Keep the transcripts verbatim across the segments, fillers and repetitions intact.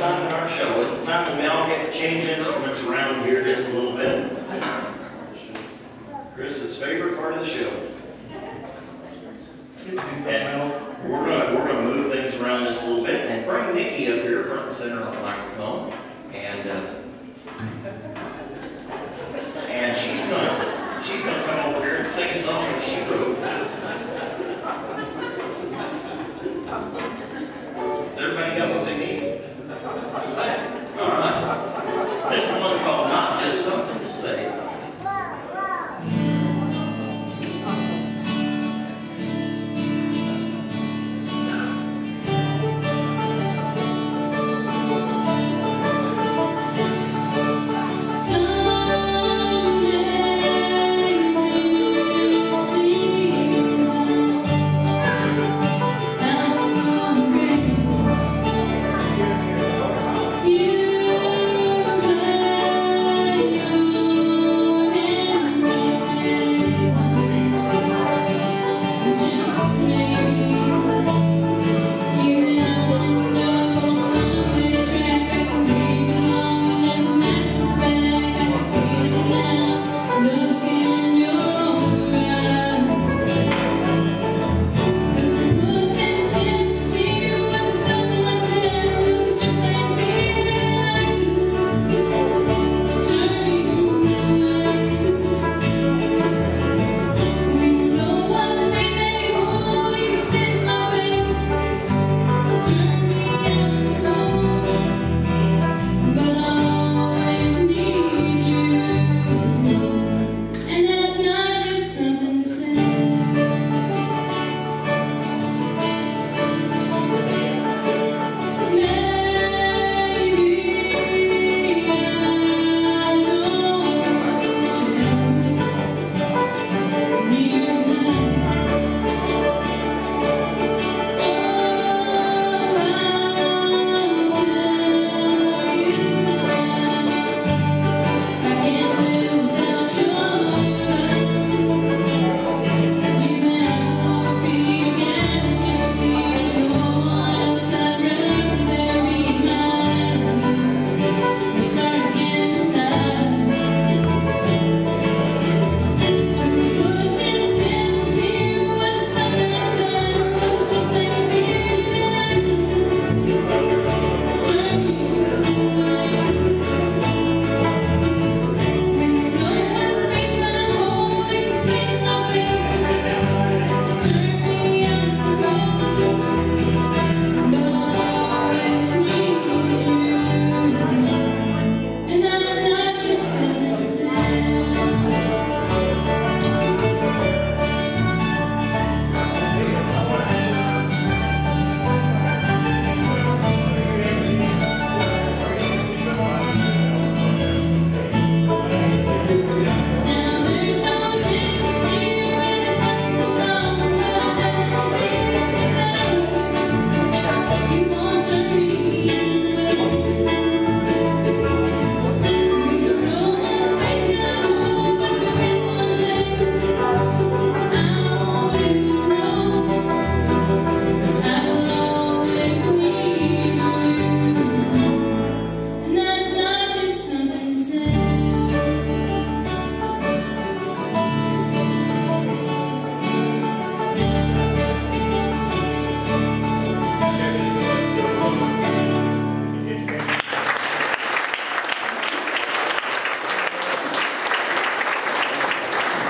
time in our show. It's time that we all get to change instruments around here just a little bit. Chris's favorite part of the show. Do something else. We're gonna we're gonna move things around just a little bit and bring Nikki up here front and center on the microphone, and uh, and she's gonna she's gonna come over here and sing a song that she wrote. Has everybody got what they need? All right. This is one called "Not Just Something to Say."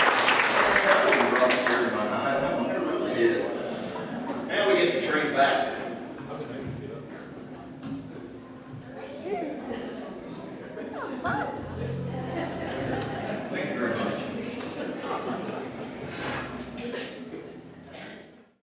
Back.